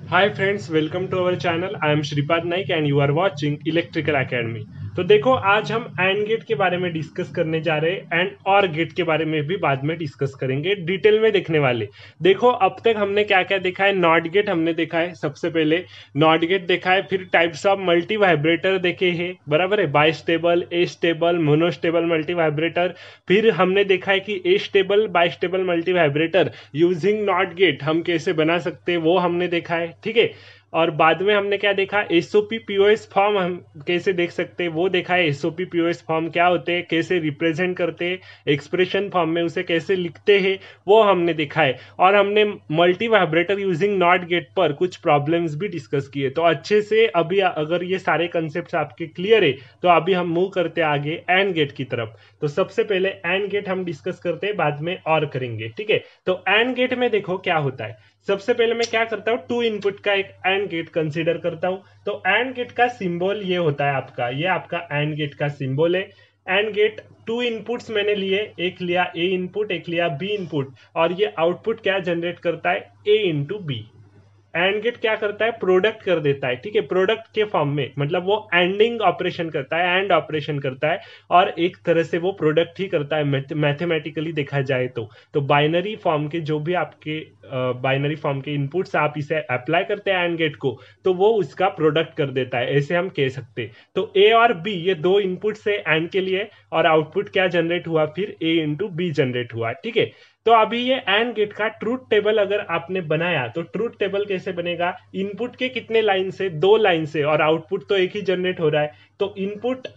Hi friends, welcome to our channel. I am Shripad Naik and you are watching Electrical Academy. तो देखो आज हम and gate के बारे में डिस्कस करने जा रहे हैं एंड और गेट के बारे में भी बाद में डिस्कस करेंगे, डिटेल में देखने वाले। देखो अब तक हमने क्या क्या देखा है। नॉट गेट हमने देखा है, सबसे पहले नॉट गेट देखा है, फिर टाइप्स ऑफ मल्टी वाइब्रेटर देखे हैं, बराबर है, bistable, astable, monostable multivibrator. फिर हमने देखा है कि astable bistable multivibrator using not gate हम कैसे बना सकते हैं, वो हमने देखा है, ठीक है। और बाद में हमने क्या देखा, एसओपी पीओएस फॉर्म हम कैसे देख सकते हैं वो देखा है। एसओपी पीओएस फॉर्म क्या होते हैं, कैसे रिप्रेजेंट करते हैं, एक्सप्रेशन फॉर्म में उसे कैसे लिखते हैं, वो हमने देखा है। और हमने multivibrator using not gate पर कुछ प्रॉब्लम्स भी डिस्कस किए। तो अच्छे से अभी अगर ये सारे कंसेप्ट आपके क्लियर है तो अभी हम मूव करते हैं आगे एंड गेट की तरफ। तो सबसे पहले एंड गेट हम डिस्कस करते हैं, बाद में और करेंगे, ठीक है। तो एंड गेट में देखो क्या होता है। सबसे पहले मैं क्या करता हूँ, टू इनपुट का एक एंड गेट कंसीडर करता हूँ। तो एंड गेट का सिंबल ये होता है आपका, ये आपका एंड गेट का सिंबल है। एंड गेट टू इनपुट्स मैंने लिए, एक लिया ए इनपुट, एक लिया बी इनपुट, और ये आउटपुट क्या जनरेट करता है, A into B. And gate क्या करता है, प्रोडक्ट कर देता है, ठीक है, प्रोडक्ट के फॉर्म में, मतलब वो एंडिंग ऑपरेशन करता है, एंड ऑपरेशन करता है, और एक तरह से वो प्रोडक्ट ही करता है मैथमेटिकली देखा जाए तो बाइनरी फॉर्म के जो भी आपके बाइनरी फॉर्म के इनपुट्स आप इसे अप्लाई करते हैं एंड गेट को, तो वो उसका प्रोडक्ट कर देता है, ऐसे हम कह सकते हैं। तो ए और बी ये दो इनपुट्स है एंड के लिए, और आउटपुट क्या जनरेट हुआ, फिर ए इंटू बी जनरेट हुआ, ठीक है। तो अभी ये एंड गेट का ट्रूथ टेबल अगर आपने बनाया तो ट्रूथ टेबल कैसे बनेगा, इनपुट के कितने लाइन से, दो लाइन से, और आउटपुट तो एक ही जनरेट हो रहा है। तो इनपुट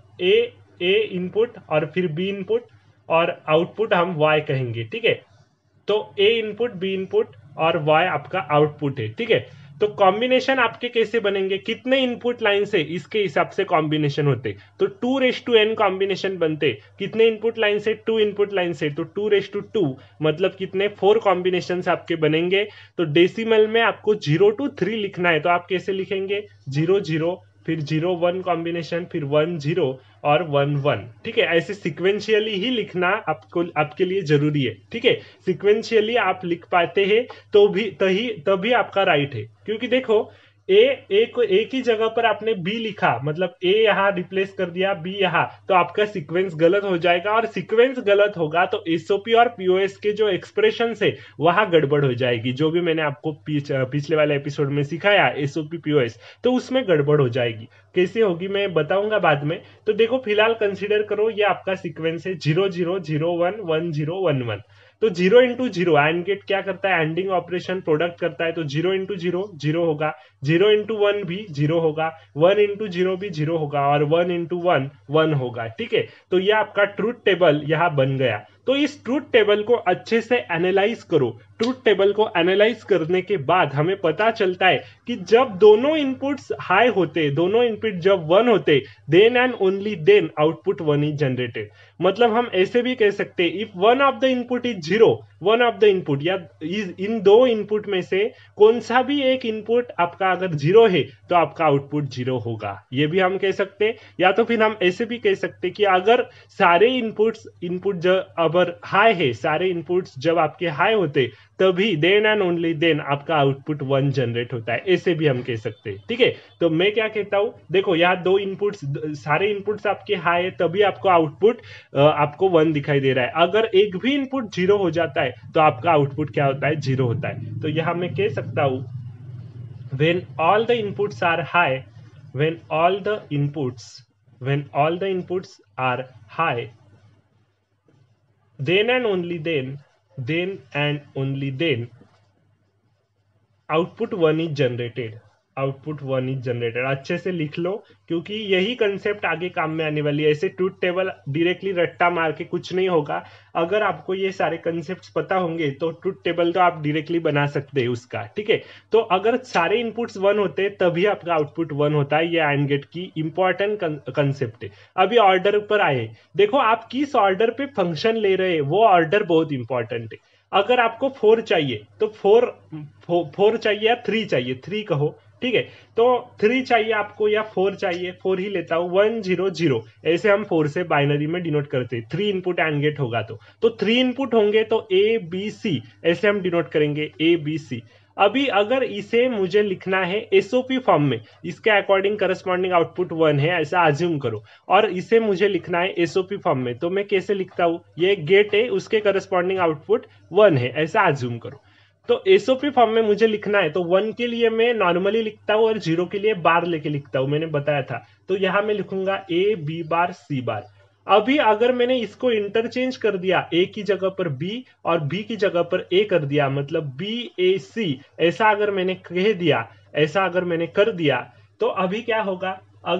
ए इनपुट और फिर बी इनपुट, और आउटपुट हम वाई कहेंगे, ठीक है। तो ए इनपुट, बी इनपुट और वाई आपका आउटपुट है, ठीक है। तो कॉम्बिनेशन आपके कैसे बनेंगे, कितने इनपुट लाइन से, इसके हिसाब से कॉम्बिनेशन होते। तो 2:n कॉम्बिनेशन बनते, कितने इनपुट लाइन से, 2 इनपुट लाइन से, तो 2:2 मतलब कितने, 4 कॉम्बिनेशन आपके बनेंगे। तो डेसिमल में आपको 0 to 3 लिखना है, तो आप कैसे लिखेंगे, 0 0 फिर 0 1 कॉम्बिनेशन, फिर 1 0 और 1 1, ठीक है। ऐसे सिक्वेंशियली ही लिखना आपको, आपके लिए जरूरी है, ठीक है। सिक्वेंशियली आप लिख पाते हैं तो भी तभी आपका राइट है, क्योंकि देखो ए को एक ही जगह पर आपने बी लिखा, मतलब ए यहां रिप्लेस कर दिया, बी यहां, तो आपका सीक्वेंस गलत हो जाएगा, और सीक्वेंस गलत होगा तो एसओपी और पीओएस के जो एक्सप्रेशन है वहां गड़बड़ हो जाएगी। जो भी मैंने आपको पिछले वाले एपिसोड में सिखाया एसओपी पीओएस, तो उसमें गड़बड़ हो जाएगी। कैसे होगी मैं बताऊंगा बाद में। तो देखो फिलहाल कंसीडर करो ये आपका सीक्वेंस है 0 0 0 1 1 0 1 1। तो 0 इंटू 0 एंड गेट क्या करता है, एंडिंग ऑपरेशन प्रोडक्ट करता है, तो 0 इंटू 0 0 होगा, 0 इंटू 1 भी 0 होगा, 1 इंटू 0 भी 0 होगा, और 1 इंटू 1 1 होगा, ठीक है। तो ये आपका ट्रूथ टेबल यहाँ बन गया। तो इस ट्रूथ टेबल को अच्छे से एनालाइज करो। ट्रूथ टेबल को एनालाइज करने के बाद हमें पता चलता है कि जब दोनों इनपुट्स हाई होते, दोनों इनपुट जब 1 होते, then and only then output 1 is generated. मतलब हम ऐसे भी कह सकते हैं, if one of the input is 0, one of the input या इन दो इनपुट में से कौन सा भी एक इनपुट आपका अगर 0 है तो आपका आउटपुट 0 होगा, ये भी हम कह सकते हैं। या तो फिर हम ऐसे भी कह सकते हैं कि अगर सारे इनपुट जब अगर हाई है, सारे इनपुट्स जब आपके हाई होते तभी देन एंड ओनली देन आपका आउटपुट 1 जनरेट होता है, ऐसे भी हम कह सकते हैं, ठीक है। तो मैं क्या कहता हूं, देखो यहाँ दो इनपुट्स, सारे इनपुट्स आपके हाई है तभी आपको आउटपुट आपको 1 दिखाई दे रहा है। अगर एक भी इनपुट 0 हो जाता है तो आपका आउटपुट क्या होता है, 0 होता है। तो यहां मैं कह सकता हूं, when all the inputs are high, when all the inputs are high, then and only then output 1 is generated, output 1 is generated. अच्छे से लिख लो, क्योंकि यही कंसेप्ट आगे काम में आने वाली है। ऐसे ट्रूथ टेबल डायरेक्टली रट्टा मार के कुछ नहीं होगा। अगर आपको ये सारे कंसेप्ट्स पता होंगे तो ट्रूथ टेबल तो आप डायरेक्टली बना सकते हैं उसका, ठीक है। तो अगर सारे इनपुट्स 1 होते तभी आपका आउटपुट 1 होता है, ये एंड गेट की इंपॉर्टेंट कंसेप्ट है। अभी ऑर्डर पर आए, देखो आप किस ऑर्डर पे फंक्शन ले रहे हैं, वो ऑर्डर बहुत इंपॉर्टेंट है। अगर आपको 4 चाहिए तो 4 चाहिए या 3 चाहिए, 3 कहो, ठीक है। तो 3 चाहिए आपको या 4 चाहिए, 4 ही लेता हूं, 1 0 0, ऐसे हम 4 से बाइनरी में डिनोट करते हैं। 3 इनपुट एंड गेट होगा तो 3 इनपुट होंगे तो ए बी सी, ऐसे हम डिनोट करेंगे, ए बी सी। अभी अगर इसे मुझे लिखना है एसओपी फॉर्म में, इसके अकॉर्डिंग करस्पॉन्डिंग आउटपुट 1 है ऐसा अज्यूम करो, और इसे मुझे लिखना है एसओपी फॉर्म में, तो मैं कैसे लिखता हूं, ये गेट है उसके करस्पॉन्डिंग आउटपुट 1 है ऐसा अज्यूम करो। तो एसओपी फॉर्म में मुझे लिखना है तो 1 के लिए मैं नॉर्मली लिखता हूं और 0 के लिए बार लेके लिखता हूं, मैंने बताया था। तो यहां मैं लिखूंगा ए बी बार सी बार। अभी अगर मैंने इसको इंटरचेंज कर दिया, ए की जगह पर बी और बी की जगह पर ए कर दिया, मतलब बी ए सी ऐसा अगर मैंने कह दिया, ऐसा अगर मैंने कर दिया, तो अभी क्या होगा,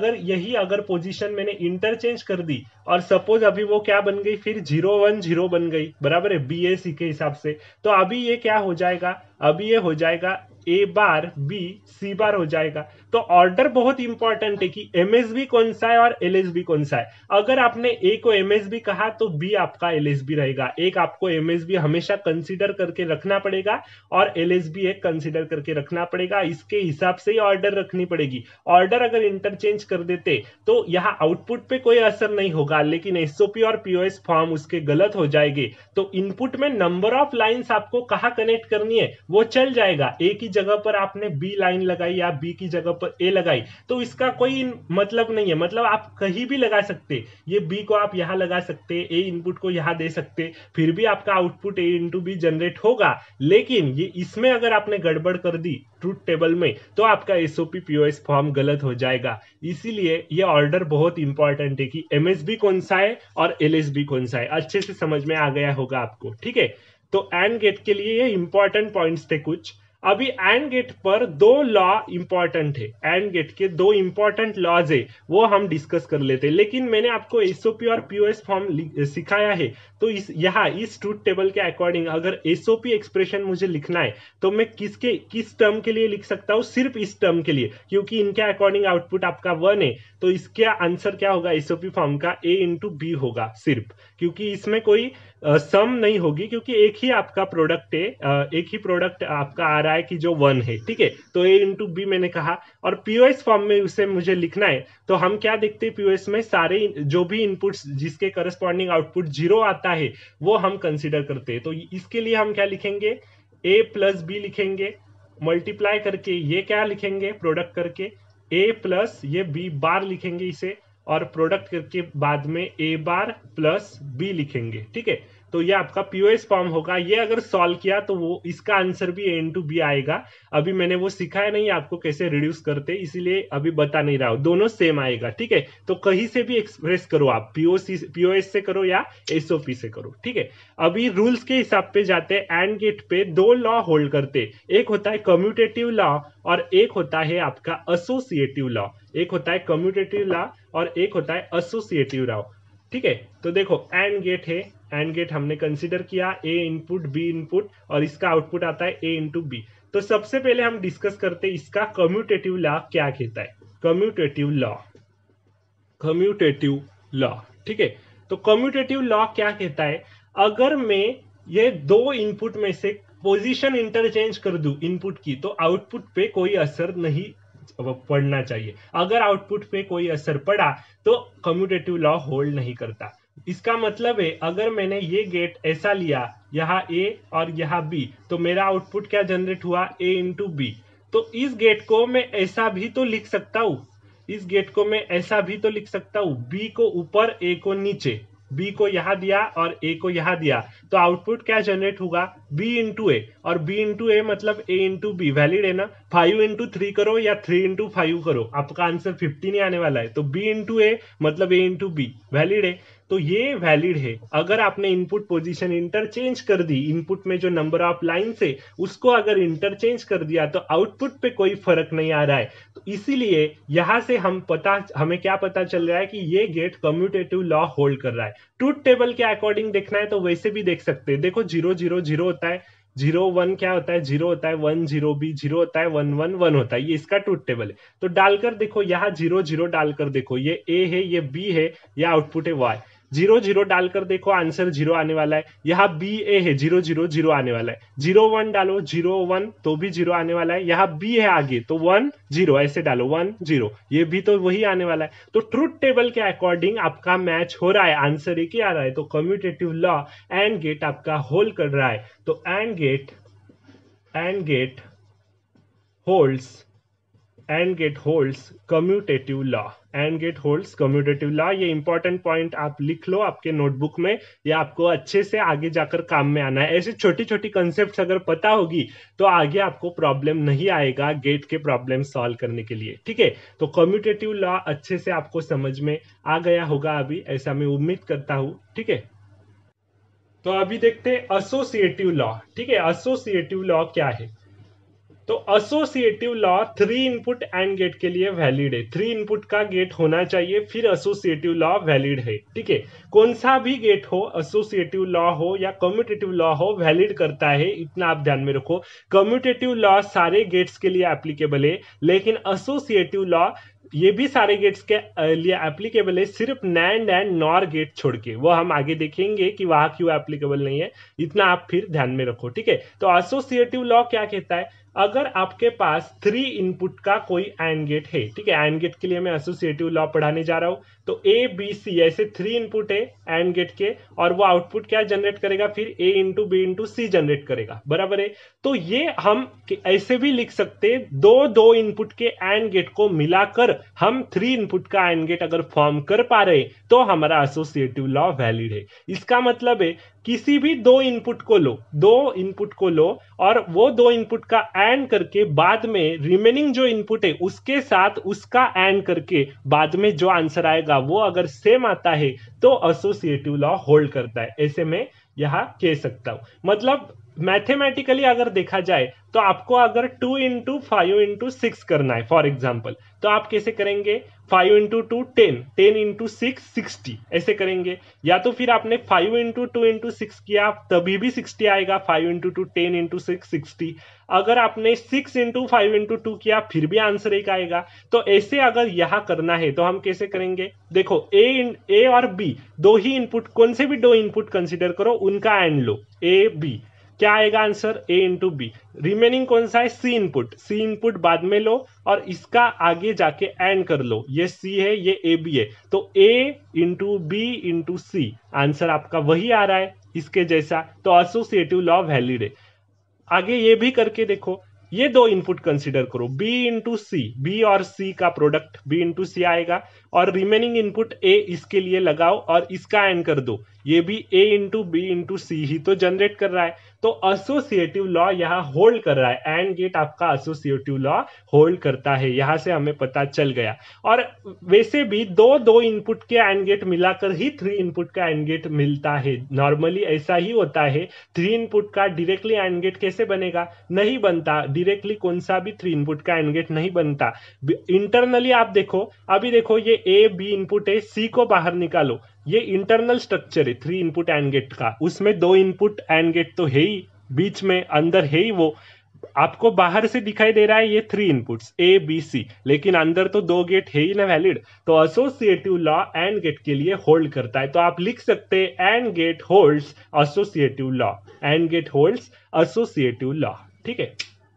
अगर पोजीशन मैंने इंटरचेंज कर दी और सपोज अभी वो क्या बन गई, फिर 0 1 0 बन गई, बराबर है बी ए सी के हिसाब से। तो अभी ये क्या हो जाएगा, अभी ये हो जाएगा ए बार बी सी बार हो जाएगा। तो ऑर्डर बहुत इंपॉर्टेंट है कि एमएसबी कौन सा है और एलएसबी कौन सा है। अगर आपने ए को एमएसबी कहा तो बी आपका एलएसबी रहेगा। एक आपको एमएसबी हमेशा कंसीडर करके रखना पड़ेगा और एलएसबी एक कंसीडर करके रखना पड़ेगा, इसके हिसाब से ही ऑर्डर रखनी पड़ेगी। ऑर्डर अगर इंटरचेंज कर देते तो यहाँ आउटपुट पे कोई असर नहीं होगा, लेकिन एसओपी और पीओएस फॉर्म उसके गलत हो जाएंगे। तो इनपुट में नंबर ऑफ लाइंस आपको कहाँ कनेक्ट करनी है वो चल जाएगा। ए की जगह पर आपने बी लाइन लगाई या बी की जगह पर ए लगाई तो इसका कोई मतलब नहीं है, मतलब आप कहीं भी लगा सकते, ये बी को आप यहां लगा सकते, ए इनपुट को यहां दे सकते, फिर भी आपका output A into B generate होगा। लेकिन ये इसमें अगर आपने गड़बड़ कर दी ट्रूथ टेबल में तो आपका एसओपी पीओएस फॉर्म गलत हो जाएगा। इसीलिए ये ऑर्डर बहुत इंपॉर्टेंट है कि एमएसबी कौन सा है और एलएसबी कौन सा है, अच्छे से समझ में आ गया होगा आपको, ठीक है। तो एंड गेट के लिए ये इंपॉर्टेंट पॉइंट्स थे कुछ। अभी एंड गेट पर दो लॉ इंपॉर्टेंट है, एंड गेट के दो इंपॉर्टेंट लॉज है वो हम डिस्कस कर लेते हैं। लेकिन मैंने आपको एसओपी और पीओएस फॉर्म सिखाया है, तो इस ट्रूथ टेबल के अकॉर्डिंग अगर एसओपी एक्सप्रेशन मुझे लिखना है तो मैं किस टर्म के लिए लिख सकता हूं, सिर्फ इस टर्म के लिए, क्योंकि इनके अकॉर्डिंग आउटपुट आपका 1 है। तो इसका आंसर क्या होगा एसओपी फॉर्म का, ए इंटू बी होगा सिर्फ, क्योंकि इसमें कोई सम नहीं होगी, क्योंकि एक ही आपका प्रोडक्ट है, एक ही प्रोडक्ट आपका आ रहा है कि जो 1 है, ठीक है। तो ए इंटू बी मैंने कहा, और पीओएस फॉर्म में उसे मुझे लिखना है तो हम क्या देखते हैं, पीओएस में सारे जो भी इनपुट्स जिसके करस्पॉन्डिंग आउटपुट 0 आता है वो हम कंसीडर करते हैं। तो इसके लिए हम क्या लिखेंगे, ए प्लस बी लिखेंगे, मल्टीप्लाई करके ये क्या लिखेंगे प्रोडक्ट करके, ए प्लस ये बी बार लिखेंगे इसे, और प्रोडक्ट करके बाद में ए बार प्लस बी लिखेंगे, ठीक है। तो ये आपका पीओएस फॉर्म होगा। ये अगर सॉल्व किया तो वो इसका आंसर भी ए इंटू बी आएगा। अभी मैंने वो सिखाया नहीं आपको कैसे रिड्यूस करते, इसीलिए अभी बता नहीं रहा हूं, दोनों सेम आएगा, ठीक है। तो कहीं से भी एक्सप्रेस करो आप, पीओएस से करो या एसओपी से करो, ठीक है। अभी रूल्स के हिसाब पे जाते हैं। एंड गेट पे दो लॉ होल्ड करते, एक होता है कम्यूटेटिव लॉ और एक होता है आपका एसोसिएटिव लॉ। एक होता है कम्यूटेटिव लॉ और एक होता है एसोसिएटिव लॉ, ठीक है। तो देखो एंड गेट है, एंड गेट हमने कंसीडर किया, ए इनपुट बी इनपुट और इसका आउटपुट आता है ए इंटू बी। तो सबसे पहले हम डिस्कस करते हैं इसका कम्यूटेटिव लॉ क्या कहता है। कम्यूटेटिव लॉ, ठीक है। तो कम्यूटेटिव लॉ क्या कहता है, अगर मैं ये दो इनपुट में से पोजीशन इंटरचेंज कर दूं इनपुट की तो आउटपुट पे कोई असर नहीं पड़ना चाहिए। अगर आउटपुट पे कोई असर पड़ा तो कम्यूटेटिव लॉ होल्ड नहीं करता। इसका मतलब है अगर मैंने ये गेट ऐसा लिया, यहाँ ए और यहाँ बी, तो मेरा आउटपुट क्या जनरेट हुआ, ए इंटू बी। तो इस गेट को मैं ऐसा भी तो लिख सकता हूं, इस गेट को मैं ऐसा भी तो लिख सकता हूं, बी को ऊपर ए को नीचे, बी को यहां दिया और ए को यहां दिया, तो आउटपुट क्या जनरेट होगा, बी इंटू ए, और बी इंटू ए मतलब ए इंटू बी, वैलिड है ना। 5 इंटू 3 करो या 3 इंटू 5 करो, आपका आंसर 50 नहीं आने वाला है। तो बी इंटू ए मतलब ए इंटू बी, वैलिड है। तो ये वैलिड है। अगर आपने इनपुट पोजीशन इंटरचेंज कर दी, इनपुट में जो नंबर ऑफ लाइन्स है उसको अगर इंटरचेंज कर दिया तो आउटपुट पे कोई फर्क नहीं आ रहा है। तो इसीलिए यहां से हमें क्या पता चल रहा है कि ये गेट कम्यूटेटिव लॉ होल्ड कर रहा है। ट्रूथ टेबल के अकॉर्डिंग देखना है तो वैसे भी देख सकते हैं। देखो 0 0 0 होता है, 0 1 क्या होता है, 0 होता है, 1 0 भी 0 होता है, 1 1 1 होता है। ये इसका ट्रूथ टेबल है। तो डालकर देखो, यहाँ 0 0 डालकर देखो, ये ए है, ये बी है, ये आउटपुट है वाई। 0 0 डालकर देखो, आंसर 0 आने वाला है। यहाँ बी ए है, 0 0 0 आने वाला है। 0 1 डालो, 0 1 तो भी 0 आने वाला है। यहाँ बी है आगे तो 1 0 ऐसे डालो, 1 0, ये भी तो वही आने वाला है। तो ट्रूथ टेबल के अकॉर्डिंग आपका मैच हो रहा है, आंसर एक ही आ रहा है। तो कम्यूटेटिव लॉ एंड गेट आपका होल्ड कर रहा है। तो and gate holds and gate holds commutative law. And gate holds commutative law, ये इंपॉर्टेंट पॉइंट आप लिख लो आपके नोटबुक में, ये आपको अच्छे से आगे जाकर काम में आना है। ऐसी छोटी छोटी कंसेप्ट अगर पता होगी तो आगे आपको प्रॉब्लम नहीं आएगा गेट के प्रॉब्लम सॉल्व करने के लिए, ठीक है। तो कम्यूटेटिव लॉ अच्छे से आपको समझ में आ गया होगा अभी, ऐसा मैं उम्मीद करता हूं, ठीक है। तो अभी देखते हैं एसोसिएटिव लॉ, ठीक है। एसोसिएटिव लॉ क्या है? तो associative law 3 input and gate के लिए वैलिड है। 3 इनपुट का गेट होना चाहिए फिर एसोसिएटिव लॉ वैलिड है, ठीक है। कौन सा भी गेट हो, एसोसिएटिव लॉ हो या कम्यूटेटिव लॉ हो, वैलिड करता है, इतना आप ध्यान में रखो। कम्यूटेटिव लॉ सारे गेट्स के लिए एप्लीकेबल है, लेकिन एसोसिएटिव लॉ ये भी सारे गेट्स के लिए एप्लीकेबल है, सिर्फ नैंड एंड नॉर गेट छोड़ के। वो हम आगे देखेंगे कि वहां क्यों एप्लीकेबल नहीं है, इतना आप फिर ध्यान में रखो, ठीक है। तो एसोसिएटिव लॉ क्या कहता है? अगर आपके पास 3 इनपुट का कोई एंड गेट है, ठीक है, एंड गेट के लिए मैं एसोसिएटिव लॉ पढ़ाने जा रहा हूं। तो ए बी सी ऐसे 3 इनपुट है एंड गेट के, और वो आउटपुट क्या जनरेट करेगा? फिर A into B into C generate करेगा, बराबर है। तो ये हम ऐसे भी लिख सकते, दो इनपुट के एंड गेट को मिलाकर हम 3 इनपुट का एंड गेट अगर फॉर्म कर पा रहे तो हमारा एसोसिएटिव लॉ वैलिड है। इसका मतलब है किसी भी 2 इनपुट को लो और वो 2 इनपुट का एंड करके बाद में रिमेनिंग जो इनपुट है उसके साथ उसका एंड करके बाद में जो आंसर आएगा वो अगर सेम आता है तो एसोसिएटिव लॉ होल्ड करता है, ऐसे मैं यहां कह सकता हूं। मतलब मैथमेटिकली अगर देखा जाए तो आपको अगर 2 इंटू 5 इंटू 6 करना है फॉर एग्जाम्पल, तो आप कैसे करेंगे? 5 इंटू 2 10, 10 इंटू 6 60, ऐसे करेंगे। या तो फिर आपने 5 इंटू 2 इंटू 6 किया तभी भी 60 आएगा, 5 इंटू 2 10 इंटू 6 60। अगर आपने 6 इंटू 5 इंटू 2 किया फिर भी आंसर एक आएगा। तो ऐसे अगर यहां करना है तो हम कैसे करेंगे? देखो ए और बी दो ही इनपुट, कौन से भी 2 इनपुट कंसिडर करो, उनका एंड लो, ए बी, क्या आएगा answer? A into B. Remaining कौन सा है? सी इनपुट बाद में लो और इसका आगे जाके एंड कर लो, ये सी है ये ए बी है, तो A into B into C, answer आपका वही आ रहा है इसके जैसा। तो एसोसिएटिव लॉ वैलिड है। आगे ये भी करके देखो, ये 2 इनपुट कंसिडर करो, बी इंटू सी, बी और सी का प्रोडक्ट बी इंटू सी आएगा, और रिमेनिंग इनपुट ए इसके लिए लगाओ और इसका एंड कर दो, ये भी A into B into C ही तो जनरेट कर रहा है। तो एसोसिएटिव लॉ यहाँ होल्ड कर रहा है, एंड गेट आपका एसोसिएटिव लॉ होल्ड करता है, यहां से हमें पता चल गया। और वैसे भी दो इनपुट के एंड गेट मिलाकर ही 3 इनपुट का एंड गेट मिलता है, नॉर्मली ऐसा ही होता है। 3 इनपुट का डायरेक्टली एंड गेट कैसे बनेगा? नहीं बनता, डायरेक्टली कौन सा भी 3 इनपुट का एंड गेट नहीं बनता। इंटरनली आप देखो, अभी देखो ये ए बी इनपुट है, सी को बाहर निकालो, ये इंटरनल स्ट्रक्चर है 3 इनपुट एंड गेट का, उसमें 2 इनपुट एंड गेट तो है ही, बीच में अंदर है ही, वो आपको बाहर से दिखाई दे रहा है ये 3 इनपुट्स ए बी सी, लेकिन अंदर तो 2 गेट है ही ना वैलिड। तो एसोसिएटिव लॉ एंड गेट के लिए होल्ड करता है। तो आप लिख सकते हैं and gate holds associative law, and gate holds associative law, ठीक है।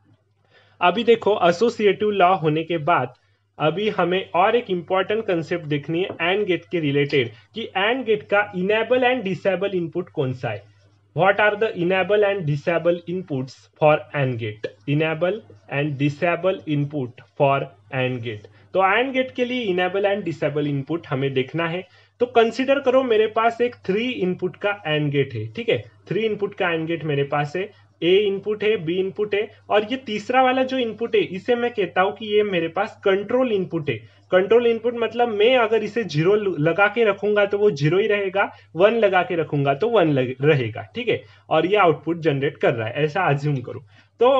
अभी देखो एसोसिएटिव लॉ होने के बाद अभी हमें और एक इंपॉर्टेंट कंसेप्ट देखनी है एंड गेट के रिलेटेड, कि एंड गेट का इनेबल एंड डिसेबल इनपुट कौन सा है। What are the enable and disable inputs for and gate? Enable and disable input for and gate. तो एंड गेट के लिए इनेबल एंड डिसेबल इनपुट हमें देखना है। तो कंसिडर करो मेरे पास एक 3 इनपुट का एंड गेट है, ठीक है, 3 इनपुट का एंड गेट मेरे पास है, ए इनपुट है, बी इनपुट है, और ये तीसरा वाला जो इनपुट है इसे मैं कहता हूं कि ये मेरे पास कंट्रोल इनपुट है। कंट्रोल इनपुट मतलब मैं अगर इसे 0 लगा के रखूंगा तो वो 0 ही रहेगा, 1 लगा के रखूंगा तो 1 रहेगा, ठीक है, और ये आउटपुट जनरेट कर रहा है, ऐसा अज्यूम करो। तो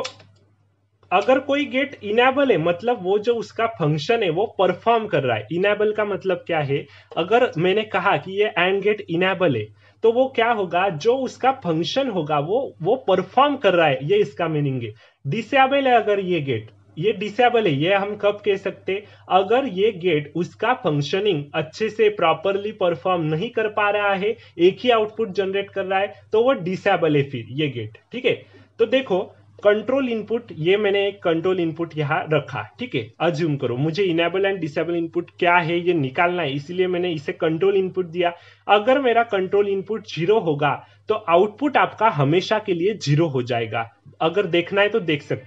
अगर कोई गेट इनेबल है मतलब वो जो उसका फंक्शन है वो परफॉर्म कर रहा है। इनेबल का मतलब क्या है? अगर मैंने कहा कि ये एंड गेट इनेबल है तो वो क्या होगा, जो उसका फंक्शन होगा वो परफॉर्म कर रहा है, ये इसका मीनिंग है। डिसेबल है अगर ये गेट, ये डिसेबल है, ये हम कब कह सकते? अगर ये गेट उसका फंक्शनिंग अच्छे से प्रॉपरली परफॉर्म नहीं कर पा रहा है, एक ही आउटपुट जनरेट कर रहा है, तो वो डिसेबल है फिर ये गेट, ठीक है। तो देखो कंट्रोल इनपुट, ये मैंने एक कंट्रोल इनपुट यहां रखा, ठीक है। अज्यूम करो मुझे इनेबल एंड डिसेबल इनपुट क्या है ये निकालना है, इसलिए मैंने इसे कंट्रोल इनपुट दिया। अगर मेरा कंट्रोल इनपुट 0 होगा तो आउटपुट आपका हमेशा के लिए 0 हो जाएगा। अगर देखना है तो देख सकते,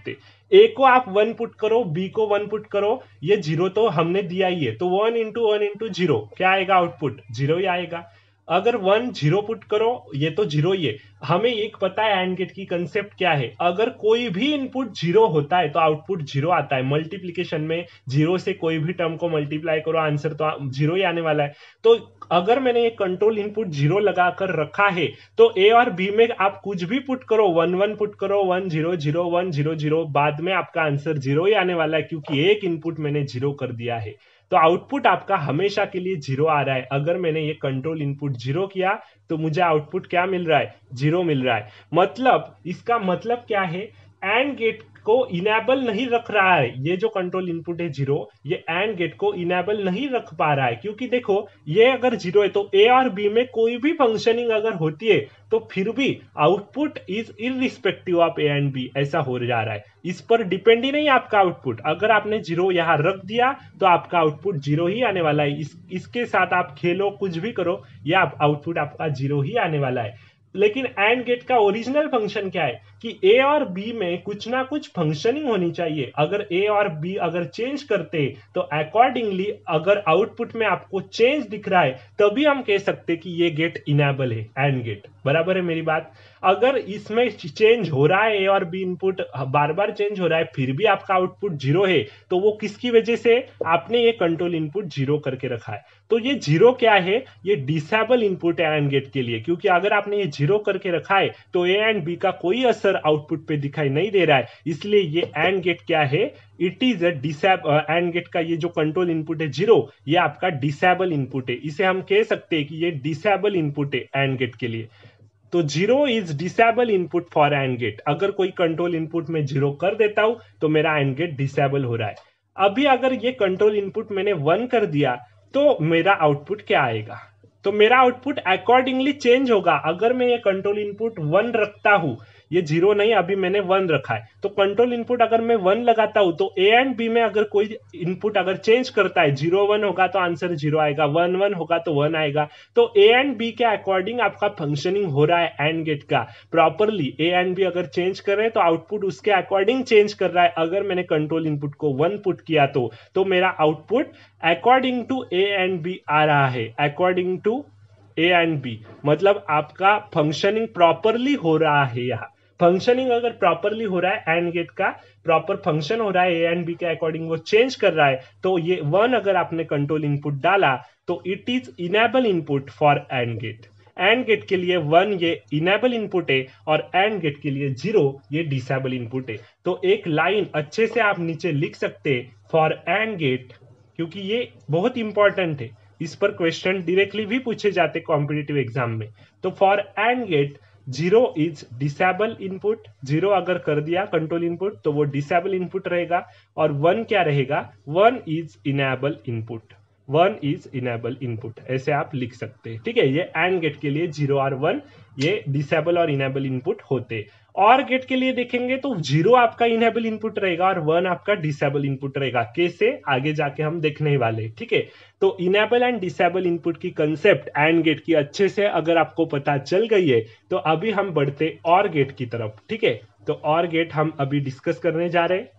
ए को आप 1 पुट करो, बी को 1 पुट करो, ये 0 तो हमने दिया ही है, तो 1 इंटू 1 इंटू 0 क्या आएगा आउटपुट? 0 ही आएगा। अगर 1 0 पुट करो, ये तो 0 ही है। हमें एक पता है एंड गेट की कंसेप्ट क्या है, अगर कोई भी इनपुट 0 होता है तो आउटपुट 0 आता है। मल्टीप्लीकेशन में 0 से कोई भी टर्म को मल्टीप्लाई करो, आंसर तो 0 ही आने वाला है। तो अगर मैंने एक कंट्रोल इनपुट 0 लगाकर रखा है तो ए और बी में आप कुछ भी पुट करो, 1 1 पुट करो, 1 0 0 1 0 0, बाद में आपका आंसर 0 ही आने वाला है, क्योंकि एक इनपुट मैंने 0 कर दिया है। तो आउटपुट आपका हमेशा के लिए 0 आ रहा है। अगर मैंने ये कंट्रोल इनपुट 0 किया तो मुझे आउटपुट क्या मिल रहा है? 0 मिल रहा है। मतलब इसका मतलब क्या है, एंड गेट को इनेबल नहीं रख रहा है। ये जो कंट्रोल इनपुट है 0, ये एंड गेट को इनेबल नहीं रख पा रहा है, क्योंकि देखो ये अगर 0 है तो ए और बी में कोई भी फंक्शनिंग अगर होती है तो फिर भी output is irrespective of A and B, ऐसा हो जा रहा है। इस पर डिपेंड ही नहीं आपका आउटपुट। अगर आपने 0 यहां रख दिया तो आपका आउटपुट 0 ही आने वाला है। इसके साथ आप खेलो, कुछ भी करो, या आउटपुट आपका 0 ही आने वाला है। लेकिन एंड गेट का ओरिजिनल फंक्शन क्या है कि ए और बी में कुछ ना कुछ फंक्शनिंग होनी चाहिए। अगर ए और बी अगर चेंज करते तो अकॉर्डिंगली अगर आउटपुट में आपको चेंज दिख रहा है तभी हम कह सकते कि ये गेट इनेबल है, एंड गेट। बराबर है मेरी बात? अगर इसमें चेंज हो रहा है, ए और बी इनपुट बार बार चेंज हो रहा है, फिर भी आपका आउटपुट 0 है, तो वो किसकी वजह से? आपने ये कंट्रोल इनपुट 0 करके रखा है। तो ये 0 क्या है? ये डिसेबल इनपुट है एंड गेट के लिए, क्योंकि अगर आपने ये 0 करके रखा है तो ए एंड बी का कोई असर आउटपुट पे दिखाई नहीं दे रहा है। इसलिए ये एंड गेट क्या है? It is a disable. AND gate का ये जो कंट्रोल इनपुट है 0, ये आपका डिसेबल इनपुट है। इसे हम कह सकते हैं कि ये डिसेबल इनपुट है एंड गेट के लिए। तो 0 is disable input for and gate. अगर कोई कंट्रोल इनपुट में 0 कर देता हूं तो मेरा एंड गेट डिसेबल हो रहा है। अभी अगर ये कंट्रोल इनपुट मैंने 1 कर दिया तो मेरा आउटपुट क्या आएगा? तो मेरा आउटपुट अकॉर्डिंगली चेंज होगा। अगर मैं ये कंट्रोल इनपुट 1 रखता हूं, ये 0 नहीं, अभी मैंने 1 रखा है, तो कंट्रोल इनपुट अगर मैं 1 लगाता हूं तो ए एंड बी में अगर कोई इनपुट अगर चेंज करता है, 0 1 होगा तो आंसर 0 आएगा, 1 1 होगा तो 1 आएगा। तो ए एंड बी के अकॉर्डिंग आपका फंक्शनिंग हो रहा है एंड गेट का प्रॉपरली। ए एंड बी अगर चेंज कर रहे हैं तो आउटपुट उसके अकॉर्डिंग चेंज कर रहा है। अगर मैंने कंट्रोल इनपुट को 1 पुट किया तो मेरा output according to A and B आ रहा है। According to A and B मतलब आपका फंक्शनिंग प्रॉपरली हो रहा है। यहाँ फंक्शनिंग अगर प्रॉपरली हो रहा है, एंड गेट का प्रॉपर फंक्शन हो रहा है, ए एंड बी के अकॉर्डिंग वो चेंज कर रहा है, तो ये 1 अगर आपने कंट्रोल इनपुट डाला तो it is enable input for and gate. AND gate के लिए 1 ये इनेबल इनपुट है और एंड गेट के लिए 0 ये डिसेबल इनपुट है। तो एक लाइन अच्छे से आप नीचे लिख सकते फॉर एंड गेट, क्योंकि ये बहुत इंपॉर्टेंट है। इस पर क्वेश्चन डायरेक्टली भी पूछे जाते कॉम्पिटिटिव एग्जाम में। तो for and gate 0 is disable input. 0 अगर कर दिया कंट्रोल इनपुट तो वो डिसेबल इनपुट रहेगा, और 1 क्या रहेगा? 1 is enable input. 1 is enable input, ऐसे आप लिख सकते हैं। ठीक है, ये एंड गेट के लिए 0 और 1 ये डिसेबल और इनेबल इनपुट होते। और गेट के लिए देखेंगे तो 0 आपका इनेबल इनपुट रहेगा और 1 आपका डिसेबल इनपुट रहेगा। कैसे? आगे जाके हम देखने वाले। ठीक है, तो इनेबल एंड डिसेबल इनपुट की कंसेप्ट एंड गेट की अच्छे से अगर आपको पता चल गई है तो अभी हम बढ़ते और गेट की तरफ। ठीक है, तो और गेट हम अभी डिस्कस करने जा रहे हैं।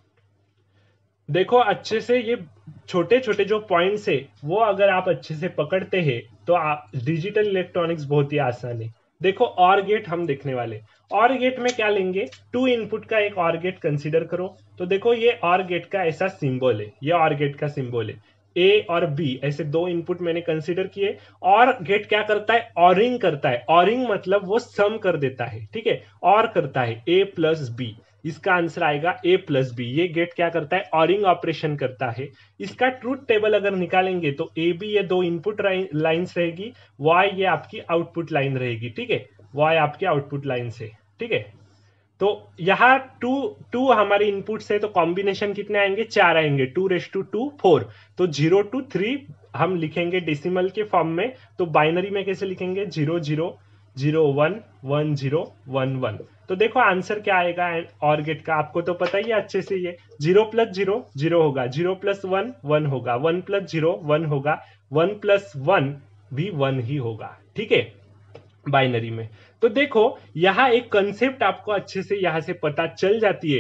देखो अच्छे से ये छोटे छोटे जो पॉइंट्स है वो अगर आप अच्छे से पकड़ते हैं तो आप डिजिटल इलेक्ट्रॉनिक्स बहुत ही आसान है। देखो और गेट हम देखने वाले। और गेट में क्या लेंगे? 2 इनपुट का एक और गेट कंसीडर करो। तो देखो ये और गेट का ऐसा सिंबल है, ये और गेट का सिंबल है। ए और बी ऐसे 2 इनपुट मैंने कंसीडर किए। और गेट क्या करता है? ऑरिंग करता है। ऑरिंग मतलब वो सम कर देता है। ठीक है, और करता है ए प्लस बी। इसका आंसर आएगा ए प्लस बी। ये गेट क्या करता है? ऑरिंग ऑपरेशन करता है। इसका ट्रूथ टेबल अगर निकालेंगे तो ए बी ये 2 इनपुट लाइंस रहेगी, वाई ये आपकी आउटपुट लाइन रहेगी। ठीक है, वाई आपकी आउटपुट लाइन से। ठीक है, तो यहाँ 2 हमारे इनपुट से, तो कॉम्बिनेशन कितने आएंगे? 4 आएंगे। 2 4। तो 0 to 3 हम लिखेंगे डेसिमल के फॉर्म में। तो बाइनरी में कैसे लिखेंगे? 0 0 0 1 1 0 1 1। तो देखो आंसर क्या आएगा और गेट का, आपको तो पता ही है अच्छे से। ये 0 + 0 0 होगा, 0 + 1 1 होगा, 1 + 0 1 होगा, 1 + 1 भी 1 ही होगा। ठीक है, बाइनरी में। तो देखो यहाँ एक कंसेप्ट आपको अच्छे से यहाँ से पता चल जाती है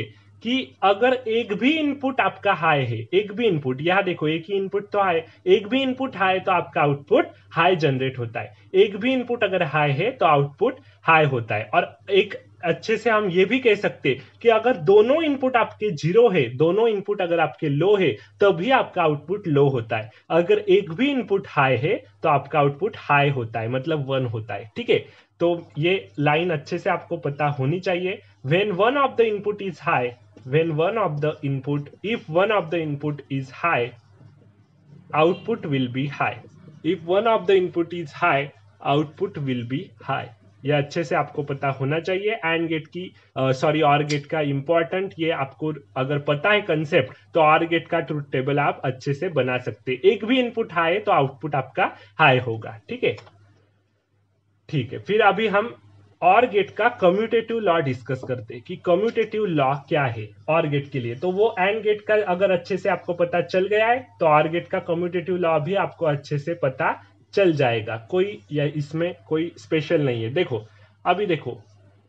कि अगर एक भी इनपुट आपका हाई है, एक भी इनपुट, यहां देखो एक ही इनपुट तो हाई, एक भी इनपुट हाई तो आपका आउटपुट हाई जनरेट होता है। एक भी इनपुट अगर हाई है तो आउटपुट हाई होता है। और एक अच्छे से हम ये भी कह सकते कि अगर दोनों इनपुट आपके जीरो है, दोनों इनपुट अगर आपके लो है, तभी आपका आउटपुट लो होता है। अगर एक भी इनपुट हाई है तो आपका आउटपुट हाई होता है, मतलब 1 होता है। ठीक है, तो ये लाइन अच्छे से आपको पता होनी चाहिए। when one of the input is high when one of the input if one of the input is high, output will be high. if one of the input is high, output will be high. ये अच्छे से आपको पता होना चाहिए। AND gate की sorry OR gate का important, ये आपको अगर पता है कंसेप्ट तो और गेट का ट्रुथ टेबल आप अच्छे से बना सकते हैं। एक भी इनपुट हाई है तो आउटपुट आपका हाई होगा। ठीक है, ठीक है। फिर अभी हम और गेट का कम्यूटेटिव लॉ डिस्कस करते हैं कि कम्यूटेटिव लॉ क्या है और गेट के लिए। तो वो एंड गेट का अगर अच्छे से आपको पता चल गया है तो और गेट का कम्यूटेटिव लॉ भी आपको अच्छे से पता चल जाएगा। कोई या इसमें कोई स्पेशल नहीं है। देखो अभी देखो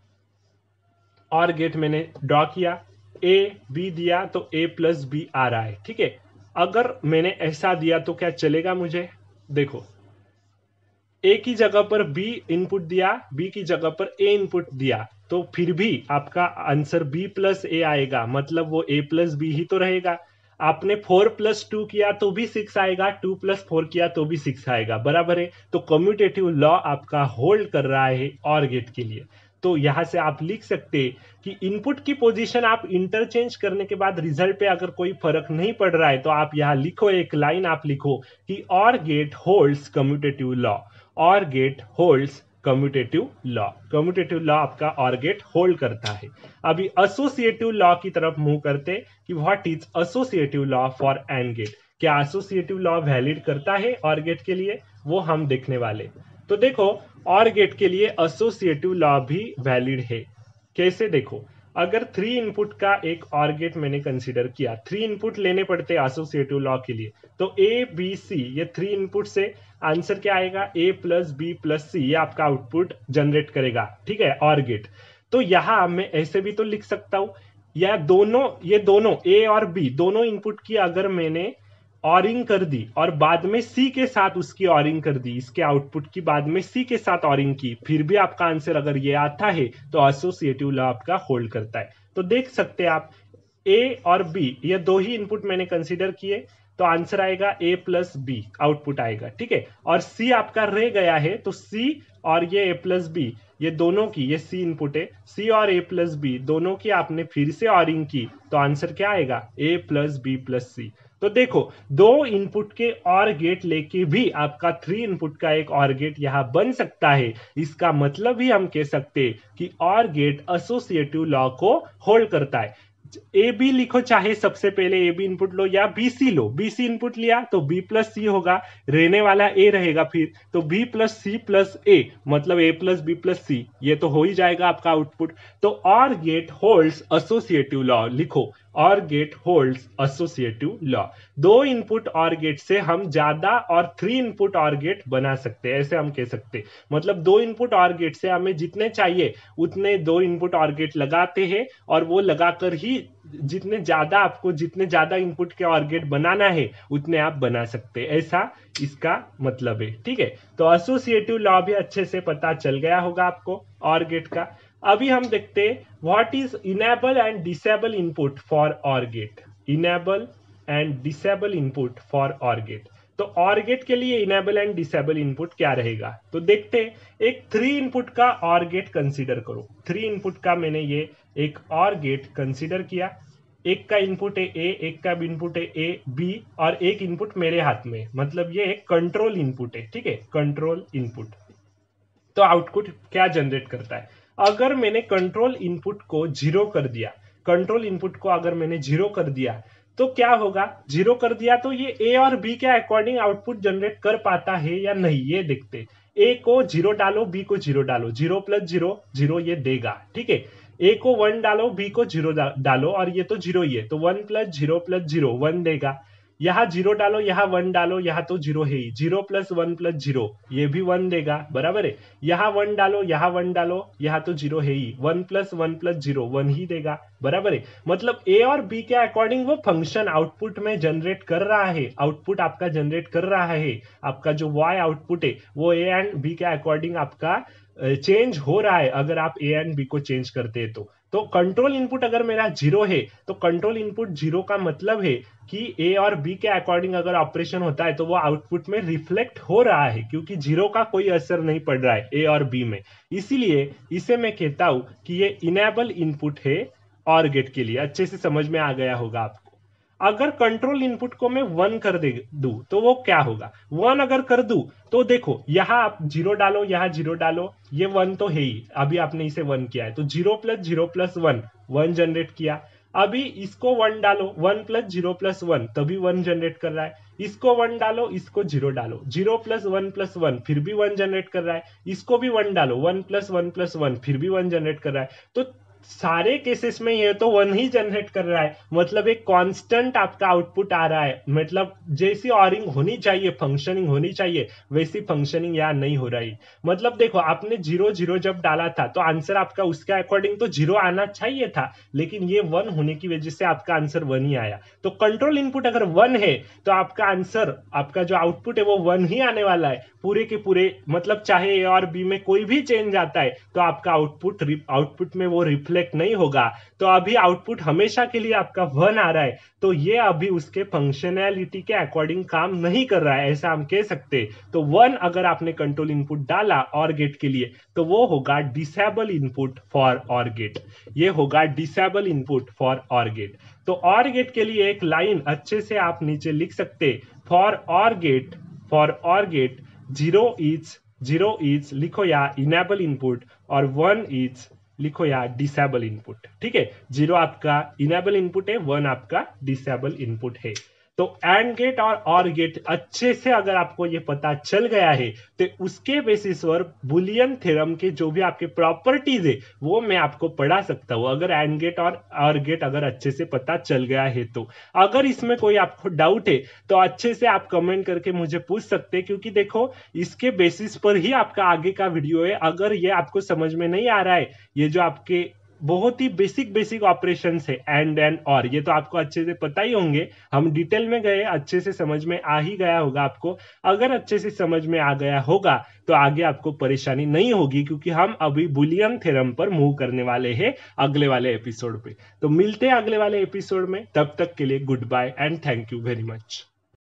और गेट मैंने ड्रॉ किया, ए बी दिया तो ए प्लस बी आ रहा है। ठीक है, अगर मैंने ऐसा दिया तो क्या चलेगा मुझे? देखो ए की जगह पर बी इनपुट दिया, बी की जगह पर ए इनपुट दिया, तो फिर भी आपका आंसर बी प्लस ए आएगा, मतलब वो ए प्लस बी ही तो रहेगा। आपने 4 + 2 किया तो भी 6 आएगा, 2 + 4 किया तो भी 6 आएगा, बराबर है। तो कम्यूटेटिव लॉ आपका होल्ड कर रहा है और गेट के लिए। तो यहां से आप लिख सकते हैं कि इनपुट की पोजीशन आप इंटरचेंज करने के बाद रिजल्ट पे अगर कोई फर्क नहीं पड़ रहा है तो आप यहां लिखो, एक लाइन आप लिखो कि OR gate holds commutative law, OR gate holds commutative law. Commutative law आपका और गेट होल्ड करता है। अभी एसोसिएटिव लॉ की तरफ मूव करते कि what is associative law for and gate. क्या एसोसिएटिव लॉ वैलिड करता है और गेट के लिए, वो हम देखने वाले। तो देखो और गेट के लिए एसोसिएटिव लॉ भी वैलिड है। कैसे? देखो अगर 3 इनपुट का एक और गेट मैंने कंसीडर किया, 3 इनपुट लेने पड़ते एसोसिएटिव लॉ के लिए, तो ए बी सी ये 3 इनपुट से आंसर क्या आएगा? A plus B plus C, ये आपका आउटपुट जनरेट करेगा। ठीक है, और गेट। तो यहां मैं ऐसे भी तो लिख सकता हूं, या दोनों, ये दोनों ए और बी दोनों इनपुट की अगर मैंने ऑरिंग कर दी और बाद में सी के साथ उसकी ऑरिंग कर दी, इसके आउटपुट की बाद में सी के साथ ऑरिंग की, फिर भी आपका आंसर अगर ये आता है तो एसोसिएटिव लॉ आपका होल्ड करता है। तो देख सकते हैं आप, ए और बी ये दो ही इनपुट मैंने कंसीडर किए, तो आंसर आएगा ए प्लस बी, आउटपुट आएगा। ठीक है, और सी आपका रह गया है, तो सी और ये ए प्लस बी ये दोनों की, ये सी इनपुट है, सी और ए प्लस बी दोनों की आपने फिर से ऑरिंग की, तो आंसर क्या आएगा? A plus B plus C. तो देखो 2 इनपुट के और गेट लेके भी आपका 3 इनपुट का एक और गेट यहां बन सकता है। इसका मतलब ही हम कह सकते हैं कि और गेट एसोसिएटिव लॉ को होल्ड करता है। ए बी लिखो, चाहे सबसे पहले ए बी इनपुट लो या बी सी लो, बी सी इनपुट लिया तो बी प्लस सी होगा, रहने वाला ए रहेगा, फिर तो B plus C plus A, मतलब A plus B plus C, ये तो हो ही जाएगा आपका आउटपुट। तो OR gate holds associative law लिखो, OR gate holds associative law. 2 input OR gate से हम ज्यादा और 3 इनपुट और गेट बना सकते हैं, ऐसे हम कह सकते हैं। मतलब 2 इनपुट और गेट से हमें जितने चाहिए उतने 2 इनपुट और गेट लगाते हैं, और वो लगाकर ही जितने ज्यादा इनपुट के और गेट बनाना है उतने आप बना सकते हैं, ऐसा इसका मतलब है। ठीक है, तो एसोसिएटिव लॉ भी अच्छे से पता चल गया होगा आपको और गेट का। अभी हम देखते हैं what is enable and disable input for OR gate. Enable and disable input for OR gate. तो और गेट के लिए इनेबल एंड डिसेबल इनपुट क्या रहेगा, तो देखते हैं। एक 3 इनपुट का और गेट कंसीडर करो। 3 इनपुट का मैंने ये एक और गेट कंसीडर किया। एक का इनपुट है ए, एक का इनपुट है ए बी, और एक इनपुट मेरे हाथ में, मतलब ये एक कंट्रोल इनपुट है। ठीक है, कंट्रोल इनपुट। तो आउटपुट क्या जनरेट करता है? अगर मैंने कंट्रोल इनपुट को 0 कर दिया, कंट्रोल इनपुट को अगर मैंने 0 कर दिया तो क्या होगा? 0 कर दिया तो ये ए और बी के अकॉर्डिंग आउटपुट जनरेट कर पाता है या नहीं, ये देखते। ए को 0 डालो, बी को 0 डालो, 0 + 0 0 ये देगा। ठीक है, ए को 1 डालो, बी को 0 डालो, और ये तो 0 ही है, तो 1 + 0 + 0 1 देगा। यहाँ 0 डालो, यहाँ 1 डालो, यहाँ तो 0 है ही, 0 + 1 + 0 ये भी 1 देगा, बराबर है। यहाँ 1 डालो, यहाँ 1 डालो, यहाँ तो 0 है ही, 1 + 1 + 0 1 ही देगा, बराबर है। मतलब ए और बी के अकॉर्डिंग वो फंक्शन आउटपुट में जनरेट कर रहा है, आउटपुट आपका जनरेट कर रहा है, आपका जो वाई आउटपुट है वो ए एंड बी के अकॉर्डिंग आपका चेंज हो रहा है, अगर आप ए एंड बी को चेंज करते हैं तो कंट्रोल इनपुट अगर मेरा 0 है तो कंट्रोल इनपुट 0 का मतलब है कि ए और बी के अकॉर्डिंग अगर ऑपरेशन होता है तो वो आउटपुट में रिफ्लेक्ट हो रहा है, क्योंकि 0 का कोई असर नहीं पड़ रहा है ए और बी में। इसीलिए इसे मैं कहता हूं कि ये इनेबल इनपुट है और गेट के लिए। अच्छे से समझ में आ गया होगा आपको। अगर कंट्रोल इनपुट को मैं 1 कर दे दूं तो वो क्या होगा, 1 अगर कर दूं तो देखो यहाँ आप 0 डालो, यहाँ 0 डालो, ये 1 तो है ही, अभी आपने इसे 1 किया है तो 0 + 0 + 1 1 जनरेट किया। अभी इसको 1 डालो, 1 + 0 + 1 तभी 1 जनरेट कर रहा है। इसको 1 डालो, इसको 0 डालो, 0 + 1 + 1 फिर भी 1 जनरेट कर रहा है। इसको भी 1 डालो, 1 + 1 + 1 फिर भी 1 जनरेट कर रहा है। तो सारे केसेस में ये तो 1 ही जनरेट कर रहा है, मतलब एक कांस्टेंट आपका आउटपुट आ रहा है। मतलब जैसी ऑरिंग होनी चाहिए, फंक्शनिंग होनी चाहिए, वैसी फंक्शनिंग यहाँ नहीं हो रही। मतलब देखो आपने 0 0 जब डाला था तो आंसर आपका उसके अकॉर्डिंग तो 0 आना चाहिए था, लेकिन ये 1 होने की वजह से आपका आंसर 1 ही आया। तो कंट्रोल इनपुट अगर 1 है तो आपका आंसर, आपका जो आउटपुट है वो 1 ही आने वाला है पूरे के पूरे। मतलब चाहे ए और बी में कोई भी चेंज आता है तो आपका आउटपुट में वो रिफ्लेक्ट नहीं होगा। तो अभी आउटपुट हमेशा के लिए आपका 1 आ रहा है, तो ये अभी उसके फंक्शनैलिटी के अकॉर्डिंग काम नहीं कर रहा है, ऐसा हम कह सकते हैं। तो 1 अगर आपने कंट्रोल इनपुट डाला और गेट के लिए तो वो होगा disable input for OR gate, ये होगा disable input for OR gate. तो और गेट के लिए एक लाइन अच्छे से आप नीचे लिख सकते, फॉर और गेट 0 इज लिखो या इनेबल इनपुट और 1 इज लिखो या डिसेबल इनपुट। ठीक है, 0 आपका इनेबल इनपुट है, 1 आपका डिसेबल इनपुट है। तो एंड गेट और गेट अच्छे से अगर आपको ये पता चल गया है तो उसके बेसिस पर बुलियन थ्योरम के जो भी आपके प्रॉपर्टीज है वो मैं आपको पढ़ा सकता हूं, अगर एंड गेट और गेट अगर अच्छे से पता चल गया है तो। अगर इसमें कोई आपको डाउट है तो अच्छे से आप कमेंट करके मुझे पूछ सकते हैं, क्योंकि देखो इसके बेसिस पर ही आपका आगे का वीडियो है। अगर ये आपको समझ में नहीं आ रहा है, ये जो आपके बहुत ही बेसिक ऑपरेशंस है एंड और, ये तो आपको अच्छे से पता ही होंगे, हम डिटेल में गए, अच्छे से समझ में आ ही गया होगा आपको। अगर अच्छे से समझ में आ गया होगा तो आगे आपको परेशानी नहीं होगी, क्योंकि हम अभी बुलियन थ्योरम पर मूव करने वाले हैं अगले वाले एपिसोड पे। तो मिलते हैं अगले वाले एपिसोड में, तब तक के लिए goodbye and thank you very much.